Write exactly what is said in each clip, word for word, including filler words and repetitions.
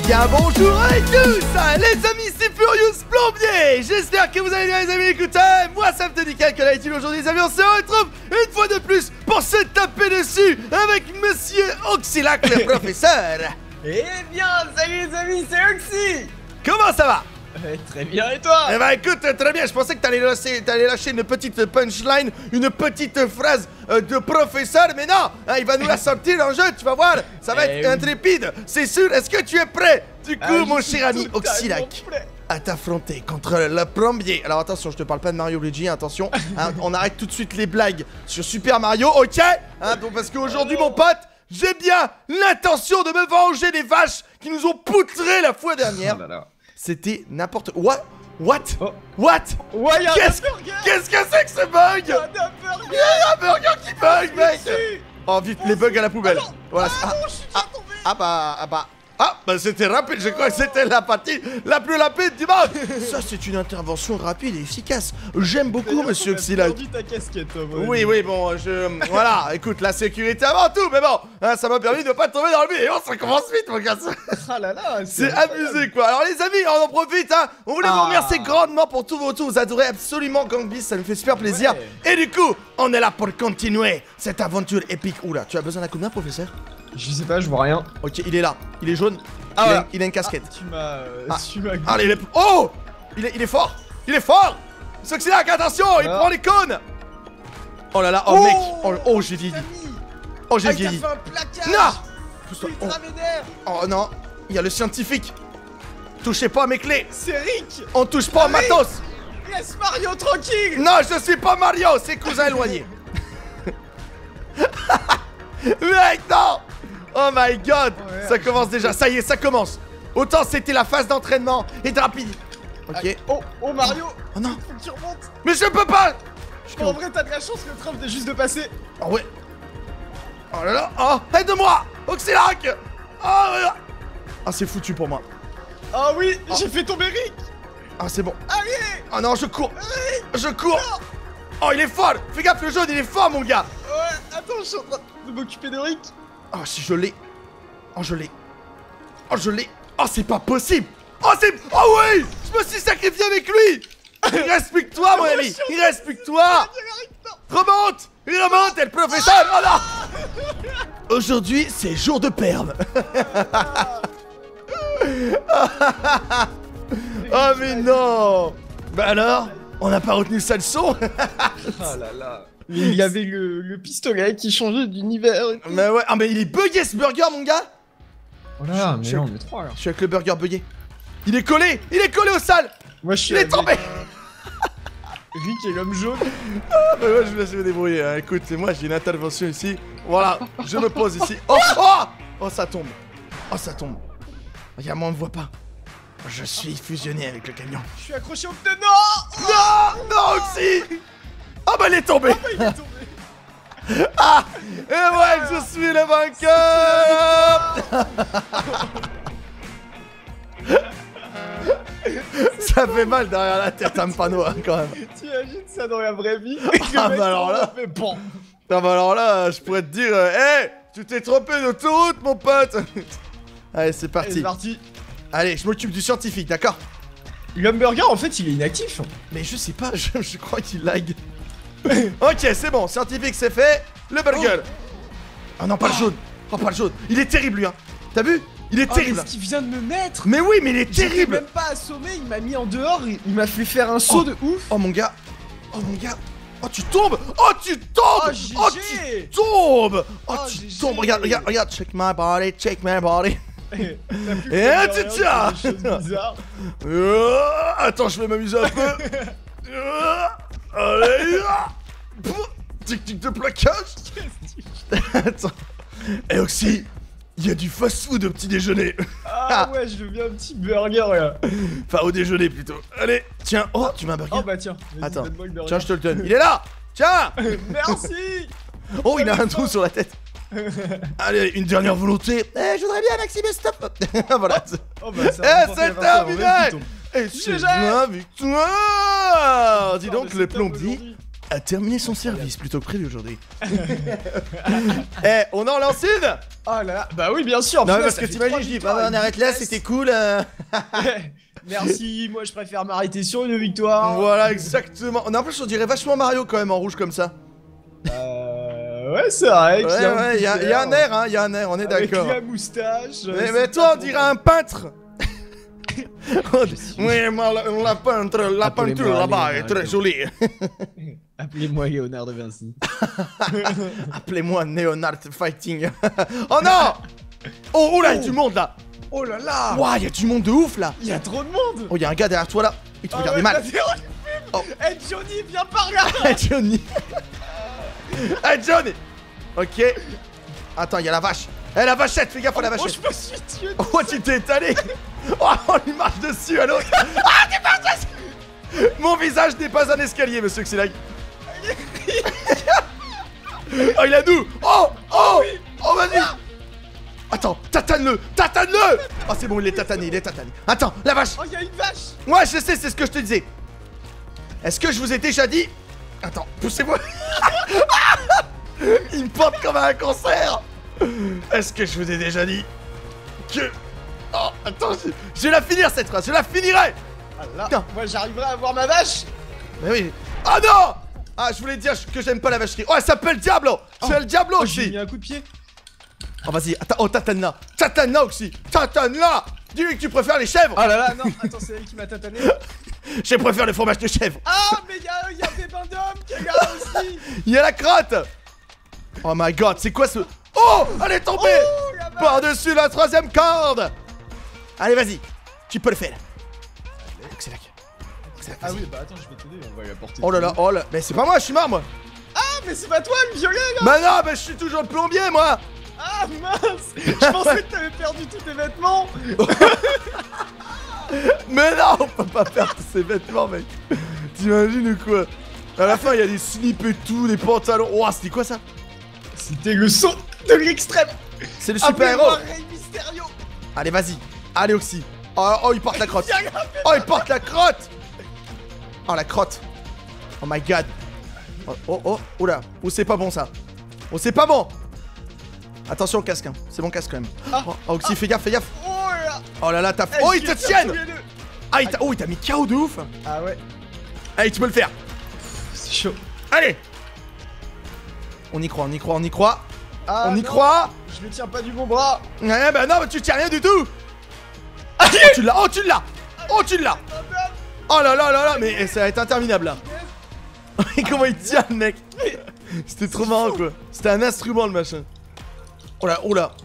bien bonjour à tous, les amis, c'est Furious Plombier. J'espère que vous allez bien les amis, écoutez, moi ça me te dit que là est-il aujourd'hui les amis, on se retrouve une fois de plus pour se taper dessus avec Monsieur Oxylac le professeur. Eh bien, salut les amis, c'est Oxy. Comment ça va? Euh, très bien, et toi? Eh bah écoute, très bien, je pensais que t'allais lâcher, t'allais lâcher une petite punchline, une petite phrase euh, de professeur, mais non, hein, il va nous la sortir en jeu, tu vas voir, ça va eh être oui. intrépide, c'est sûr. Est-ce que tu es prêt, du coup, Ah, mon cher ami totalement Oxylac, prêt. à t'affronter contre le plombier? Alors attention, je te parle pas de Mario Luigi, attention, hein, on arrête tout de suite les blagues sur Super Mario, ok, hein, donc parce qu'aujourd'hui, mon pote, j'ai bien l'intention de me venger des vaches qui nous ont poutré la fois dernière. Oh là là. C'était n'importe what. What? Oh. What? Ouais, y'a un Qu'est-ce burger. qu'est-ce que c'est que ce bug? Y'a un burger. Il y a un burger qui bug, mec. Dessus. Oh vite, les bugs à la poubelle. Ah non. Voilà. Ah non, je suis déjà tombé. ah bah, ah bah. Ah bah c'était rapide, je crois que c'était la partie la plus rapide du monde. Ça c'est une intervention rapide et efficace. J'aime beaucoup D'ailleurs, Monsieur on a Oxylac. perdu ta casquette, toi, mon Oui, ami. oui, bon, je... Voilà, écoute, la sécurité avant tout, mais bon, hein, ça m'a permis de pas tomber dans le vide. Et oh, ça commence vite, mon gars. Ah là là, C'est abusé, quoi. Alors, les amis, on en profite, hein. On voulait vous Ah. remercier grandement pour tous vos tours. Vous adorez absolument Gang Beasts, ça nous fait super plaisir. Ouais. Et du coup, on est là pour continuer cette aventure épique. Oula, tu as besoin d'un coup de main, professeur? Je sais pas, je vois rien. Ok, il est là. Il est jaune. Ah, il, voilà. a, il a une casquette. Ah, tu m'as... euh, Ah. Tu m'as... Allez, il est... Oh, il est, il est fort. Il est fort. Soxylac, attention, il Alors. prend les cônes. Oh là là, oh, Oh. mec. Oh, oh, j'ai vieilli. Oh, j'ai Ah, il t'a vieilli. fait un plaquage. Non. Pousse-toi. Oh. Ultra vénère. Oh non, il y a le scientifique. Touchez pas à mes clés. C'est Rick. On touche pas au Allez. matos. Laisse Mario tranquille. Non, je suis pas Mario, c'est cousin éloigné. Mec, non. Oh my god, Ouais, ça commence déjà, ça y est, ça commence. Autant c'était la phase d'entraînement et de rapide. Ok. Oh, oh Mario. Oh non, Faut que tu remontes. mais je peux pas. Je- En vrai, t'as de la chance, le train vient juste de passer. Oh ouais. Oh là là, oh, aide-moi, Oxylac. Oh là là. Ah, c'est foutu pour moi. Ah oui, Oh. j'ai fait tomber Rick. Ah, c'est bon. Allez. Oh non, je cours. Je cours. Oh, il est fort. Fais gaffe, le jaune, il est fort, mon gars. Ouais, attends, je suis en train de m'occuper de Rick. Oh, si je l'ai. Oh, je l'ai. Oh, je l'ai. Oh, c'est pas possible. Oh, c'est... Oh, oui. Je me suis sacrifié avec lui. Il respecte-toi, mon ami. Il respecte-toi. Remonte. Il remonte, et le professeur. Oh, non. Aujourd'hui, c'est jour de perme. Oh, mais non. Bah alors, on n'a pas retenu ça leçon. Ah là là. Il y avait le, le pistolet qui changeait d'univers. et tout. Mais ouais. Ah, mais il est bugué, ce burger, mon gars. Oh là là, mais Je- là, on est trois là. Je suis avec le burger bugué. Il est collé. Il est collé au sale. Moi, je suis Il est avec tombé. Rick et l'homme jaune. Ah bah ouais, je vous laisse me débrouiller, hein. Écoute, c'est moi, j'ai une intervention ici. Voilà, je me pose ici. Oh, oh, oh, ça tombe. Oh, ça tombe. Regarde, moi, on me voit pas. Je suis fusionné avec le camion. Je suis accroché au pneu. Non. Non, non, Oxy. Oh bah, il est tombé. Il est tombé. Ah, et ouais, je suis le vainqueur. Ça fait mal derrière la tête, un panneau, hein, quand même. T'imagines ça dans la vraie vie? Ah bah alors là. Fait bon. Ah bah alors là, je pourrais te dire, hé, euh, hey, tu t'es trompé d'autoroute, mon pote. Allez, c'est Allez, parti. c'est parti. Allez, je m'occupe du scientifique, d'accord? L'hamburger, en fait, il est inactif. Mais je sais pas, je, je crois qu'il lag. Ok, c'est bon, scientifique, c'est fait. Le burger. Oh non, pas le jaune. Oh, pas le jaune. Il est terrible, lui, hein. T'as vu? Il est Oh, terrible. mais ce qu'il vient de me mettre. Mais oui, mais il est J'étais terrible. même pas assommé, il m'a mis en dehors, il il m'a fait faire un saut Oh. de ouf. Oh, mon gars. Oh, mon gars. Oh, tu tombes. Oh, tu tombes. Oh, G G. Oh, tu tombes. Oh, Oh, tu G G. tombes. Regarde, regarde, regarde. Check my body, check my body. T'as plus Et fait un de petit rien, chat. c'est des choses bizarres. Euh, attends, je vais m'amuser un peu. Euh, allez. ah. Pouf, technique de plaquage. Attends. Eh Oxy, il y a du fast-food au petit déjeuner. Ah ouais, je veux bien un petit burger là. Enfin, au déjeuner plutôt. Allez, tiens. Oh, tu veux un burger? Oh bah tiens, vas-y, Attends. donne-moi le burger. Tiens, je te le donne. Il est là. Tiens. Merci. Oh, il a un trou sur la tête. Allez, une dernière volonté. Eh, je voudrais bien Maximus, stop. Voilà. Oh bah ça Eh, va remporter c'est la partie en vrai, terminé. putain. Et c'est G G. la victoire. Dis Ah, donc, bah, le c'est top plombier aujourd'hui. a terminé son service plutôt que prévu aujourd'hui. Eh, on en lance une. Oh là là, bah oui, bien sûr. Non, mais parce que t'imagines, je dis, bah, on arrête là, c'était cool. euh. Merci, moi je préfère m'arrêter sur une victoire. Voilà, exactement. En plus, on dirait vachement Mario quand même en rouge comme ça. Euh. Ouais, c'est vrai. Ouais, ouais, il y, y a un air, hein, il y a un air, on est d'accord. Avec la moustache. Mais, mais toi, on dirait un peintre. Oui, moi, la, la peintre, la peinture là-bas est très jolie. Appelez-moi Léonard de Vinci. Appelez-moi Neonard Fighting. Oh non. Oh, oh là, il y a du monde là. Oh là là. Ouah, il y a du monde de ouf là. Il y a trop de monde. Oh, il y a un gars derrière toi là. Il te Ah regarde ouais, mal. Oh. Hey Johnny, viens par là. Hey Johnny. Hey Johnny. Ok. Attends, il y a la vache. Eh, la vachette, fais gaffe à la vachette. Oh, je me suis tué. Oh, tu t'es étalé. Oh, on lui marche dessus à l'autre. Ah, tu marches dessus. Mon visage n'est pas un escalier, monsieur Xilag. Oh, il a nous. Oh, oh, oh, vas-y. Attends, tatane-le, tatane-le. Oh, c'est bon, il est tatané, il est tatané. Attends, la vache. Oh, il y a une vache. Ouais, je sais, c'est ce que je te disais. Est-ce que je vous ai déjà dit... Attends, poussez-moi. Il me porte comme un cancer. Est-ce que je vous ai déjà dit que... Oh, attends, je, je vais la finir cette phrase, je la finirai. Ah là, moi j'arriverai à avoir ma vache. Mais oui. Ah non. Ah, je voulais dire que j'aime pas la vacherie. Oh, elle s'appelle Diablo. Oh. C'est le Diablo Oh, aussi. j'ai mis un coup de pied. Oh, vas-y, attends, oh, tatane-la. Tatane-la aussi. Tatane-la. Dis-lui que tu préfères les chèvres. Oh là là, non, attends, c'est elle qui m'a tatané. Je préfère le fromage de chèvre. Ah, mais y'a y a des bains d'hommes qui regardent aussi. Il y a la crotte. Oh my god, c'est quoi ce... Oh, elle est tombée. Oh, la vache. Par-dessus la troisième corde. Allez, vas-y, tu peux le faire. C'est là. Ah oui, bah attends, je vais t'aider, on va lui apporter. Oh là là, oh là, mais c'est pas moi, je suis mort moi. Ah, mais c'est pas toi le violet là. Bah non, mais je suis toujours le plombier moi. Ah mince. Je pensais que t'avais perdu tous tes vêtements. Mais non, on peut pas perdre ses vêtements, mec. T'imagines ou quoi? À la fin, il y a des slips et tout, des pantalons. Oh, c'était quoi ça? C'était le saut de l'extrême. C'est le super-héros. Appelez-moi Rey Mysterio. Allez, vas-y. Allez, Oxy. Oh, oh, il porte la crotte. Oh, il porte la crotte. Oh, la crotte. Oh my god. Oh, oh, oh. Oula. Oh, c'est pas bon ça. Oh, c'est pas bon. Attention au casque, hein. C'est mon casque quand même. Ah. Oh, oh, Oxy, Ah. fais gaffe, fais gaffe. Oh là. Oh là là, t'as. Eh, Oh, je il te les tire tienne. tous les deux. Ah, il t'a oh, il t'a mis K O de ouf. Ah ouais. Allez, tu peux le faire. C'est chaud. Allez. On y croit, on y croit, on y croit. Ah, on y non. croit. Je le tiens pas du bon bras. Ouais, bah non, mais tu tiens rien du tout. Oh, tu l'as, oh, tu l'as. Oh, tu l'as. Oh là là là là, mais ça va être interminable là. Comment il tient le mec. C'était trop marrant quoi. C'était un instrument le machin. Oh là, oh là.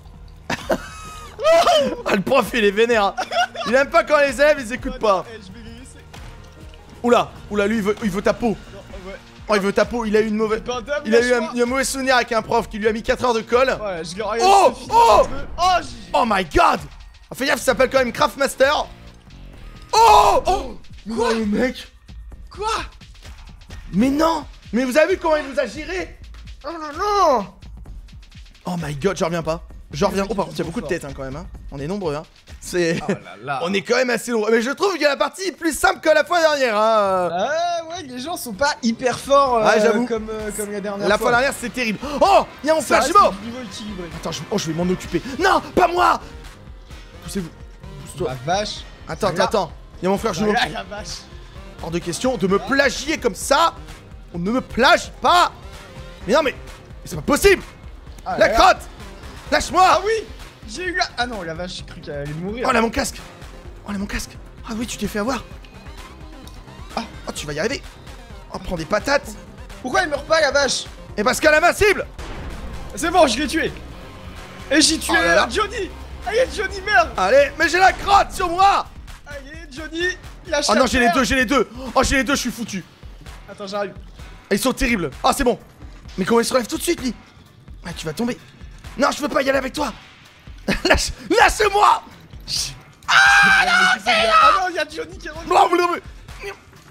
Ah, le prof il est vénère. Il aime pas quand les élèves ils écoutent pas. Eh, je vais les laisser. Oula, oula, lui il veut, il veut ta peau. Non, ouais. Oh, il veut ta peau, il a eu une mauvaise. Ben, dame, Il a eu un, lâche-moi. il a un mauvais souvenir avec un prof qui lui a mis quatre heures de colle. Ouais, je leur ai Oh, laissé oh. finir un peu. Oh, j'ai- Oh my god. Oh, fais gaffe, ça s'appelle quand même Craftmaster. Oh, oh. Mais Quoi non, le mec. Quoi? Mais non. Mais vous avez vu comment il vous a giré? Oh là là. Oh my god, je reviens pas. Je reviens. Oh, par contre, il y a beaucoup de têtes hein, quand même. Hein. On est nombreux. Hein. C'est. Oh là là. On est quand même assez nombreux. Mais je trouve que la partie est plus simple que la fois dernière. Hein. Ah ouais, les gens sont pas hyper forts euh, Ah, j'avoue. comme, euh, comme la dernière La fois. fois dernière, c'est terrible. Oh, il y a mon Ça frère reste jumeau. du niveau équilibré. Attends, je... Oh, je vais m'en occuper. Non, pas moi. Poussez-vous. Pousse-toi. La vache. Attends, attends, Regarde. attends. Il y a mon frère jumeau. Voilà la vache. Hors de question de me plagier comme ça. On ne me plagie pas. Mais non, mais, mais c'est pas possible. Ah, La là, là. crotte. Lâche-moi. Ah oui. J'ai eu la... Ah non, la vache, j'ai cru qu'elle allait mourir. Oh là, mon casque. Oh là, mon casque. Ah oui, tu t'es fait avoir. Ah, oh, tu vas y arriver. Oh, prends des patates. Pourquoi elle meurt pas la vache? Et parce qu'elle a ma cible. C'est bon, je l'ai tué. Et j'ai tué Oh là là. Johnny. Allez Johnny, merde. Allez, mais j'ai la crotte sur moi. Allez Johnny, lâche Oh la non, j'ai les terre. deux, j'ai les deux. Oh, j'ai les deux, je suis foutu. Attends, j'arrive. Ils sont terribles. Ah, c'est bon. Mais comment il se relève tout de suite, lui? Ah, tu vas tomber. Non, je veux pas y aller avec toi. Lâche, lâche-moi. Ah non, c'est là. Ah non, il y a Johnny qui est revenu. Non, non, mais...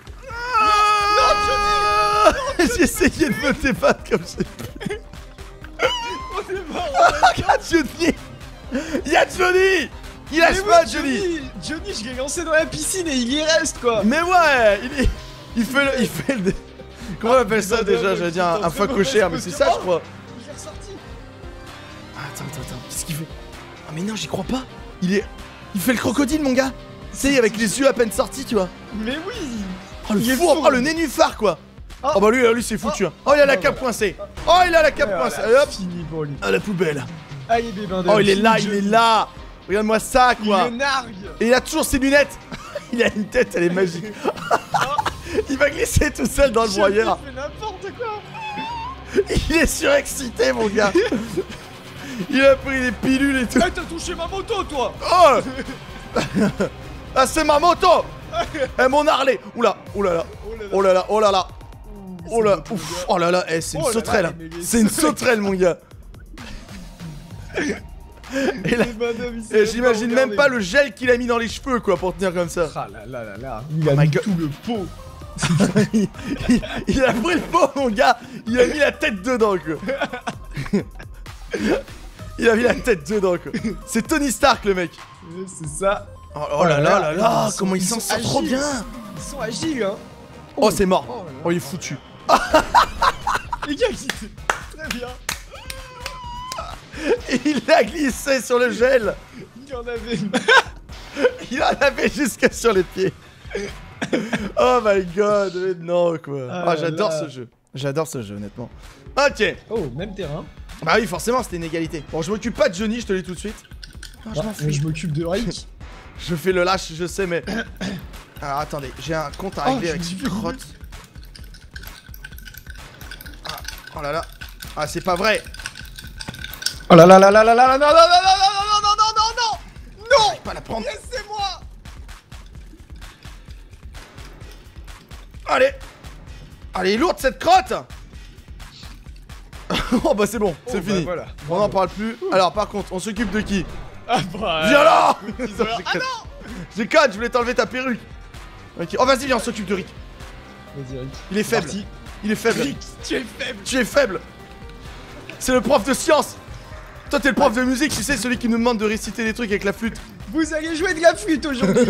Non, Johnny. J'ai essayé de me débattre comme j'ai... On est mort. Regarde Johnny. Il y a Johnny. Il lâche Mais oui, pas, Johnny. Johnny, je l'ai lancé dans la piscine et il y reste quoi. Mais ouais, il est... Il fait le... Il fait le... Comment on appelle ça déjà? J'allais dire un, un facochère, mais c'est ça, je crois. Je l'ai ressorti. Ah, attends, attends, attends. Qu'est-ce qu'il fait? Ah, mais non, j'y crois pas. Il est. Il fait le crocodile, mon gars. Tu sais, avec les yeux à peine sortis, tu vois. Mais oui. Oh, le Il est four. fou. Oh, le nénuphar, quoi. Oh, Oh, bah lui, lui c'est foutu. Hein. Oh, il a la cape coincée. Oh, il a la cape coincée. Allez, hop. Fini pour lui. À la poubelle. Allez, bébé. Oh, il est là, il est là. Regarde-moi ça, quoi. Il nargue. Et il a toujours ses lunettes. Il a une tête, elle est magique. Il va glisser tout seul dans le broyeur. Il fait n'importe quoi. Il est surexcité, mon gars. Il a pris des pilules et tout. Ah, t'as touché ma moto, toi. Oh. Ah, c'est ma moto. Eh, mon Harley. Oula, oulala. Oh là là, oh là là. Oh là, ouf. Oh là là, eh, c'est une Oh là là, sauterelle. mais les C'est une sauterelles. sauterelle, mon gars. Et là, et j'imagine même pas le gel qu'il a mis dans les cheveux, quoi, pour tenir comme ça. Ah là là là là. Il a Oh my mis God. tout le pot. il, il- il a pris le pot, mon gars. Il a mis la tête dedans, quoi. Il a mis la tête dedans, quoi. C'est Tony Stark, le mec. C'est ça. Oh, oh là là là là, Ils sont- comment il ils s'en sont sort trop agiles. bien. Ils sont agiles, hein. Oh, c'est mort. Oh là là. Oh, il est foutu. Les gars, ils étaient très bien. Il a glissé sur le gel. Il y en avait. Il en avait jusque sur les pieds. Oh my god, mais non, quoi. Ah Ah, là j'adore là. ce jeu. J'adore ce jeu, honnêtement. Ok. Oh, même terrain. Bah oui, forcément, c'était une égalité. Bon, je m'occupe pas de Johnny, je te le dis tout de suite. Non, je Ah, m'en mais fiche. je m'occupe de Rick. Je fais le lâche, je sais, mais. Alors attendez, j'ai un compte à Oh, régler je avec me ce suis fait crotte. Ah, oh là là. Ah, c'est pas vrai. Oh là là là là là là là, non non non non non non non non non non Pas la prendre. Laissez-moi. Allez. Allez, elle est lourde cette crotte. Oh bah c'est bon, c'est Oh, bah, fini. voilà. On n'en parle plus. Alors par contre, on s'occupe de qui? Ah bah. Viens là. Ah non. J'ai quatre, je voulais t'enlever ta perruque. Ok. Oh vas-y, viens, on s'occupe de Rick. Vas-y Rick. Il est faible. Parti. Il est faible. Rick, tu es faible. Tu es faible. C'est le prof de science. Toi t'es le prof de musique, tu sais, celui qui nous demande de réciter des trucs avec la flûte. Vous allez jouer de la flûte aujourd'hui.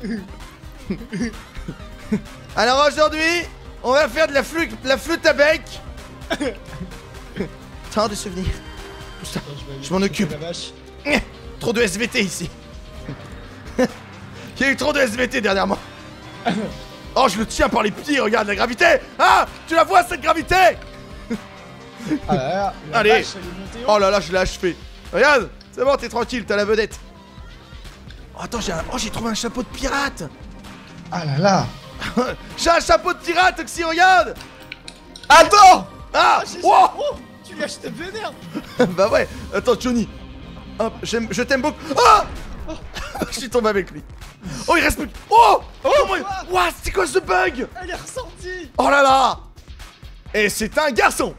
Alors aujourd'hui, on va faire de la flûte, la flûte à bec. Tant de souvenirs. Putain, je m'en occupe. La vache. Trop de S V T ici. Il y a eu trop de S V T dernièrement. Oh, je le tiens par les pieds, regarde la gravité. Ah, tu la vois cette gravité? Ah là là, la Allez. vache, elle est montée haut. Oh là là, je l'ai achevé. Regarde, c'est bon, t'es tranquille, t'as la vedette. Oh, attends, j'ai un... oh, j'ai trouvé un chapeau de pirate. Ah là là. J'ai un chapeau de pirate, Oxy, regarde. Attends. Ah, j'ai- oh. Oh, tu l'as acheté vénère. Bah ouais, attends, Johnny. Hop, j'aime, je t'aime beaucoup. Ah. Je suis tombé avec lui. Oh, il reste plus. Oh, oh, comment il... quoi Ouah, c'est quoi ce bug? Elle est ressortie. Oh là là. Et c'est un garçon.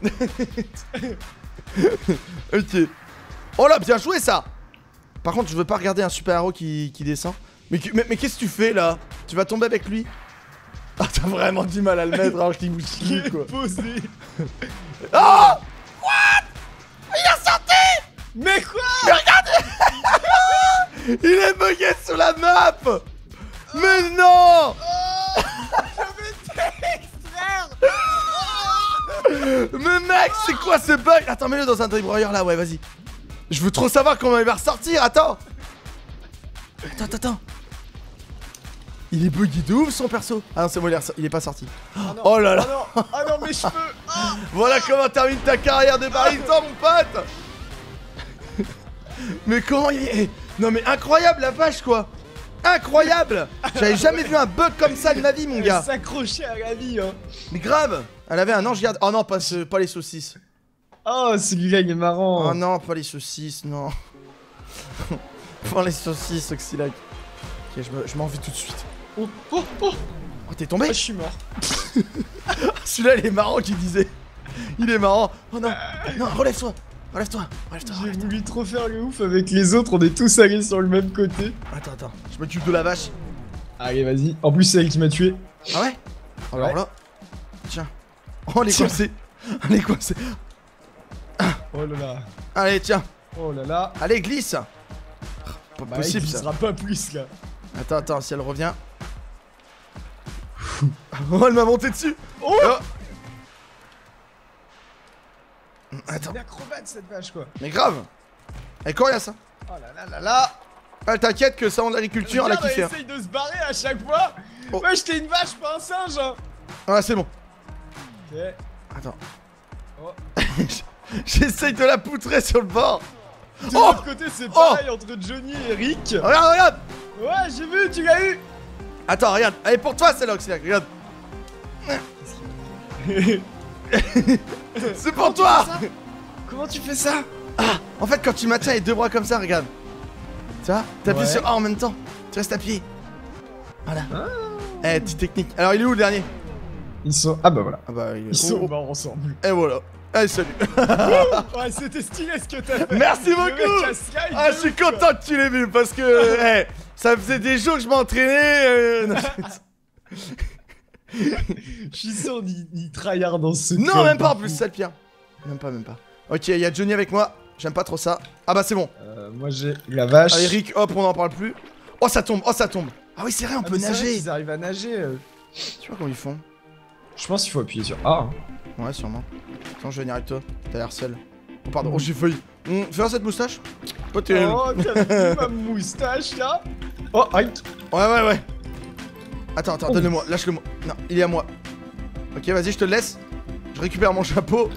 Ok. Oh là, bien joué ça. Par contre, je veux pas regarder un super-héros qui, qui descend. Mais, qui- mais, mais qu'est-ce que tu fais là? Tu vas tomber avec lui? Ah, t'as vraiment du mal à le mettre alors qu'il bouge Il plus, est quoi. posé. Oh. What? Il est sorti. Mais quoi? Mais regardez. Il est bugué sous la map. Mais non. Je vais t'extraire. Mais mec, c'est quoi ce bug? Attends, mets-le dans un débrouilleur là, ouais, vas-y. Je veux trop savoir comment il va ressortir, attends. Attends, attends, attends. Il est bugué de ouf son perso. Ah non, c'est moi, il est, ressor- il est pas sorti. Ah non. Oh là là. Ah non, ah non, mes cheveux. Ah. Voilà comment termine ta carrière de bariton, mon pote. Mais comment il est... Non mais incroyable la vache, quoi. Incroyable. J'avais jamais vu un bug comme ça de ma vie, mon Elle gars. s'accrochait à la vie, hein. Mais grave. Elle avait un ange garde... Oh non, pas, ce- pas les saucisses. Oh, celui-là, il est marrant. Oh non, pas les saucisses, non. Pas les saucisses, Oxylac. Ok, je me- je m'en vais tout de suite. Oh, oh, oh. Oh, t'es Ah, tombé? je suis mort. Celui-là, il est marrant, qu'il disait. Il est marrant. Oh non, non, relève-toi. Relève-toi, relève-toi. J'ai relève-toi. voulu trop faire le ouf avec les autres, on est tous allés sur le même côté. Attends, attends, je m'occupe de la vache. Allez, vas-y. En plus, c'est elle qui m'a tué. Ah ouais? Alors Ouais. là. Tiens. Oh, elle est Tiens. coincée. Elle est coincée. Oh là là. Allez, tiens. Oh là là. Allez, glisse. Pas Bah, possible, il ça. sera pas plus là. Attends, attends, si elle revient. Oh, elle m'a monté dessus. Oh. Oh. Attends. C'est une acrobate cette vache quoi. Mais grave. Elle court, y'a ça. Oh là là là là. Ah, t'inquiète que ça, en agriculture, elle a Regarde, kiffé. elle essaye de se barrer à chaque fois. Oh. Ouais, j'étais une vache, pas un singe. Hein. Ah, c'est bon. Ok. Attends. Oh. J'essaye de la poutrer sur le bord. De Oh l'autre côté, c'est pareil entre Johnny et Rick. Regarde, regarde. Ouais, j'ai vu, tu l'as eu. Attends, regarde. Elle est pour toi, celle-là, Oxylac. Regarde. C'est pour toi. Comment tu fais ça? Ah, en fait, quand tu maintiens les deux bras comme ça, regarde. Tu vois, t'appuies Ouais. sur A en même temps. Tu restes appuyé. Voilà. Ah. Eh, petite technique. Alors, il est où le dernier? Ils sont. Ah bah voilà. Ah bah, il est... Ils sont oh, oh. morts ensemble. Et voilà. Allez, salut. Ouais, c'était stylé ce que t'as fait. Merci Le beaucoup. mec a slide Ah, de je suis ouf, quoi. content que tu l'aies vu parce que eh, ça faisait des jours que je m'entraînais. Euh... non, Je suis sûr d'y d'y tryhard dans ce non, club, même pas en de plus, fou. c'est le pire. Même pas, même pas. Ok, il y a Johnny avec moi. J'aime pas trop ça. Ah bah c'est bon. Euh, moi j'ai la vache. Allez, Rick, hop, on en parle plus. Oh, ça tombe, oh, ça tombe. Ah oui, c'est vrai, on Ah, peut mais c'est vrai nager. qu'ils arrivent à nager. euh. Tu vois comment ils font? Je pense qu'il faut appuyer sur A. Hein. Ouais, sûrement. Attends, je vais venir avec toi. T'as l'air seul. Oh, pardon. Oh, j'ai failli. Hum, fais voir cette moustache. Pas terrible. Oh, t'as vu ma moustache là? Oh, aïe. Ouais, ouais, ouais. Attends, attends, Oh. donne-le-moi. Lâche-le-moi. Non, il est à moi. Ok, vas-y, je te le laisse. Je récupère mon chapeau.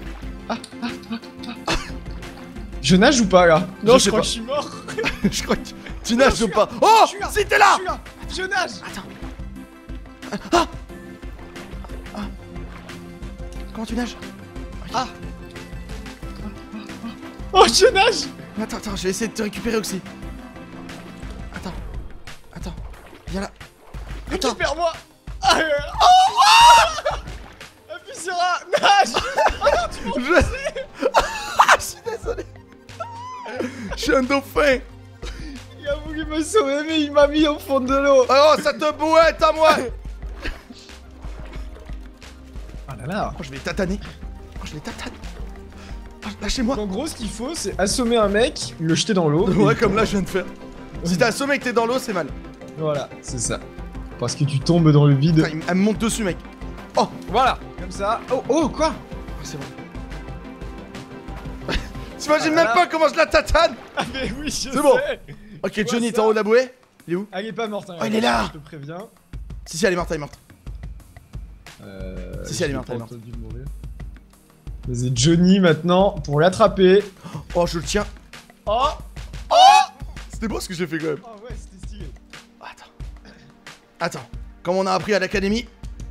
Je nage ou pas là? Non, Je je, sais crois pas. que je suis mort. Je crois que tu, tu nages je suis ou pas. là. Oh, Je suis là. si t'es là. Je suis là. Je nage. Ah. Ah. Comment tu nages? Ah. Oh, je nage. Attends, attends, je vais essayer de te récupérer aussi. Attends. Attends. Viens là. Attends. Récupère-moi. Ah, euh, oh, oh. Appuie sur A. Nage. Je... Ah, je suis désolé. Je suis un dauphin. Il a voulu me sauver, mais il m'a mis au fond de l'eau. Oh, ça te bouette à moi. Ah là là. Oh, je vais les tataner. Oh, je les tatane. Oh, lâchez-moi. En gros, ce qu'il faut, c'est assommer un mec, le jeter dans l'eau. Ouais, et- comme là, je viens de faire. Si t'as assommé et que t'es dans l'eau, c'est mal. Voilà, c'est ça. Parce que tu tombes dans le vide. Putain, il- elle me monte dessus, mec. Oh, Voilà, comme ça. Oh, oh, quoi? oh c'est bon. T'imagines Ah même là. pas comment je la tatane. Ah, mais oui, je C'est sais. bon. Ok, Tu Johnny, vois t'es en ça haut de la bouée? Il est où? Elle est pas morte. Hein, Oh, il est là. Je te préviens. Si, si, elle est morte, elle est morte. Euh, Si, si, elle est j'ai morte, pas elle est morte. entendu mourir. Vas-y, Johnny maintenant pour l'attraper. Oh, je le tiens. Oh! C'était beau ce que j'ai fait quand même. Oh ouais, c'était stylé. Attends. Attends. Comme on a appris à l'académie.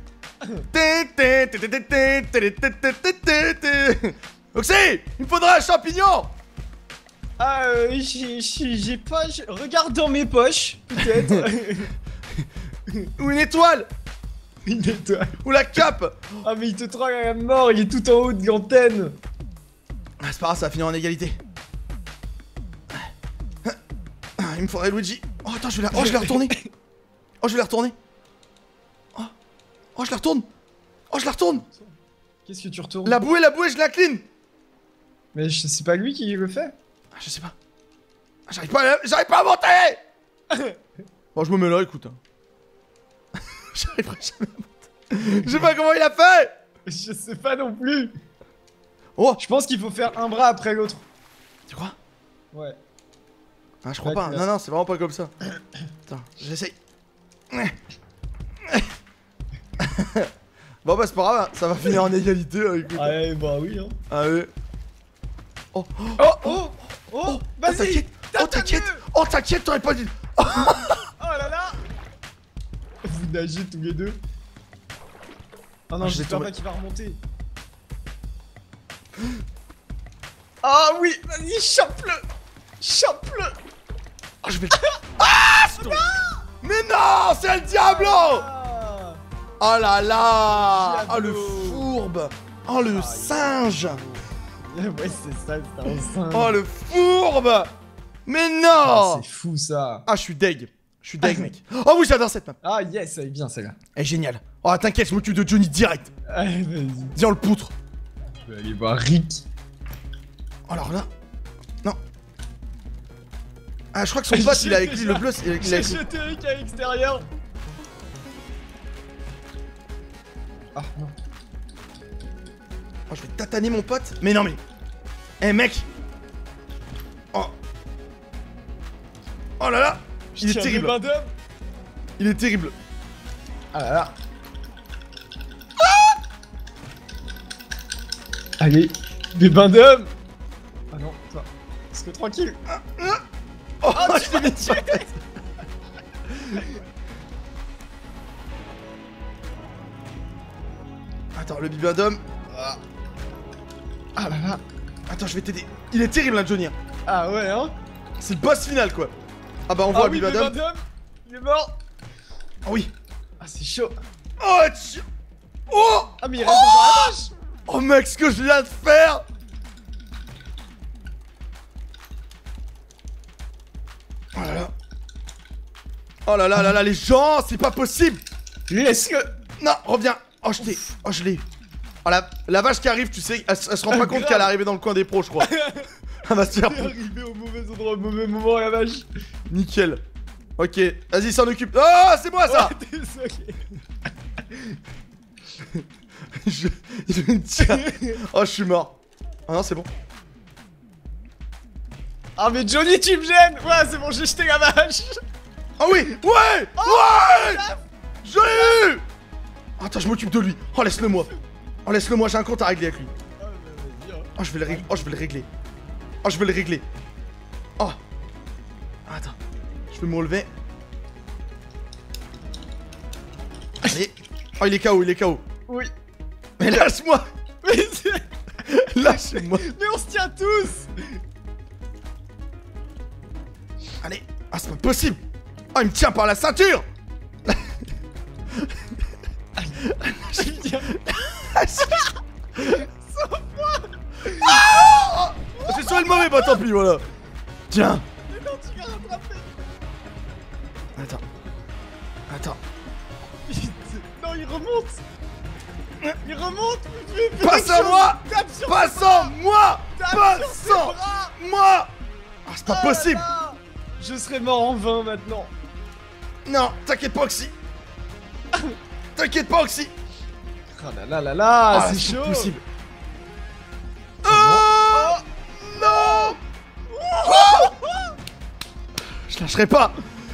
Oxy, il me faudra un champignon. Ah, euh, j'ai j'ai- j'ai pas. j'ai- Regarde dans mes poches, peut-être. Ou une étoile. Une étoile. Ou la cape. Ah, mais il te traque à la mort, il est tout en haut de l'antenne. Ah, c'est pas grave, ça va finir en égalité. Ah, il me faudrait Luigi. Oh, attends, je vais la... Oh, je l'ai retourné. Oh, je vais la retourner. Oh. Oh, je la retourne. Oh, je la retourne. Qu'est-ce que tu retournes? La bouée, la bouée, je l'incline. Mais je- c'est pas lui qui le fait. Ah, je sais pas. Ah, j'arrive pas à... J'arrive pas à monter. Bon, je me mets là, écoute. hein. J'arriverai jamais à monter. Je sais pas comment il a fait. Je sais pas non plus. Oh, Je pense qu'il faut faire un bras après l'autre. tu crois? Ouais. Ah, je crois Ouais, pas. tu Non, l'as. non, c'est vraiment pas comme ça. Attends, j'essaye. Bon, bah, c'est pas grave, hein, ça va finir en égalité. hein, écoute. Ouais, bah oui, hein. Allez. Oh, Oh, oh, oh, oh, vas-y. t'inquiète. Oh, t'inquiète. Oh, t'inquiète, t'aurais pas dit. Oh là là. Vous nagez tous les deux. Oh non, Ah, je l'ai j'espère tombé. pas qu'il va remonter. Ah oui, vas-y, chope-le. Chope-le. Oh, je vais. Ah, c'est tombé. Mais non, c'est le Diablo. Ah. Oh là là. Oh, le Diablo. fourbe. Oh, le singe. Ouais, c'est ça, c'est un singe. Oh, le fourbe. Mais Ah, non. c'est fou ça. Ah, je suis deg. Je suis deg, mec. Oh oui, j'adore cette map. Ah yes, elle est bien celle-là. Elle est géniale. Oh, t'inquiète, je m'occupe de Johnny direct. Allez, vas-y. Viens, on le poutre. Je vais aller voir Rick. Alors là. Non. Ah, je crois que son pote, il a avec lui le bleu. Il a, il a J'ai avec lui. jeté Rick à l'extérieur. Ah non. Oh, je vais tataner mon pote. Mais non, mais. Eh mec. Oh. Oh là là. Il est terrible. Il est terrible. Ah là là. Ah allez, des bains d'hommes. Ah non, toi. Parce que tranquille. Ah, ah. Oh, oh je t'ai mis sur la tête. Attends, le bibin d'homme. Ah. ah là là. Attends, je vais t'aider. Il est terrible, hein, Johnny. Ah ouais, hein. C'est le boss final, quoi. Ah bah, on ah voit oui, le bibin d'homme. Il est mort. Ah oui. Ah, c'est chaud. Oh, tch... oh. Ah, mais il reste oh encore la vache. Oh, mec, ce que je viens de faire. Oh là là. Oh là là là là, les gens, c'est pas possible. Laisse-le. Non, reviens. Oh, je t'ai. Oh, je l'ai. Oh, la... la vache qui arrive, tu sais, elle, elle se rend pas ah, compte grave. qu'elle est arrivée dans le coin des pros, je crois. Elle va se faire. Elle est arrivée au mauvais endroit, au mauvais moment, la vache. Nickel. Ok, vas-y, s'en occupe. Oh, c'est moi ça. Oh, désolé. je... je me tiens. Oh, je suis mort. Ah non, c'est bon. Ah, mais Johnny, tu me gênes. Ouais, c'est bon, j'ai jeté la vache. Ah oui. Ouais. Oh, ouais. Je l'ai eu. Attends, je m'occupe de lui. Oh, laisse-le moi. Oh, laisse-le moi, j'ai un compte à régler avec lui. Oh, je vais le régler. Oh, je vais le régler. Oh, je vais le régler. Oh. Attends. Je vais me relever. Allez. Oh, il est K O, il est K O. Oui. Mais lâche-moi. Mais c'est... Lâche-moi. Mais on se tient tous. Allez. Ah, c'est pas possible. Oh, il me tient par la ceinture. Ah, j'ai sauvé le mauvais, bah tant pis, voilà. Tiens. Mais non, tu vas rattraper. Attends. Attends. Non, il remonte. Il remonte. Passe à moi. Passe en moi. Passe en moi. Ah, c'est pas possible. Je serais mort en vain maintenant. Non, t'inquiète pas, Oxy. T'inquiète pas, Oxy. Oh là là là là, Ah, c'est chaud. Possible. Oh, Oh non. Oh, je lâcherai pas.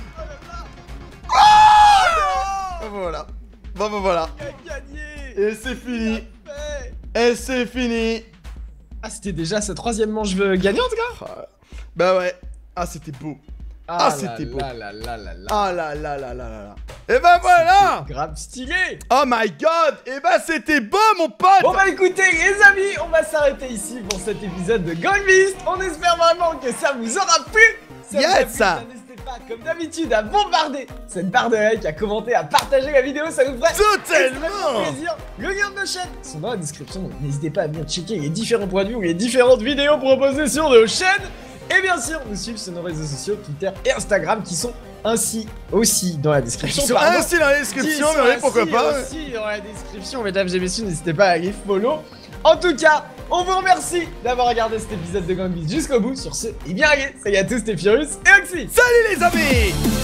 Oh, voilà. Bon, bah voilà. Il a gagné. Et c'est fini. Et c'est fini. Ah, c'était déjà sa troisième manche gagnante, gars. Ah, bah ouais. Ah, c'était beau. Ah, ah c'était beau. Là, là, là, là, là. Ah là là là là là là. Et bah voilà. Grave stylé. Oh my god. Et bah c'était beau, mon pote. Bon bah écoutez les amis, on va s'arrêter ici pour cet épisode de Gang Beasts. On espère vraiment que ça vous aura plu. Ça yes, vous a plu, ça. N'hésitez pas comme d'habitude à bombarder cette barre de like, à commenter, à partager la vidéo, ça nous ferait totalement extrêmement plaisir. Le lien de nos chaînes sont dans la description, donc n'hésitez pas à venir checker les différents points de vue ou les différentes vidéos proposées sur nos chaînes. Et bien sûr, nous suivre sur nos réseaux sociaux, Twitter et Instagram, qui sont ainsi aussi dans la description. Ils sont ainsi dans la description, mais pourquoi pas. Aussi dans la description, mesdames et messieurs, n'hésitez pas à aller follow. En tout cas, on vous remercie d'avoir regardé cet épisode de Gang Beasts jusqu'au bout. Sur ce, et bien allez, salut à tous, c'était Furious et Oxy. Salut les amis.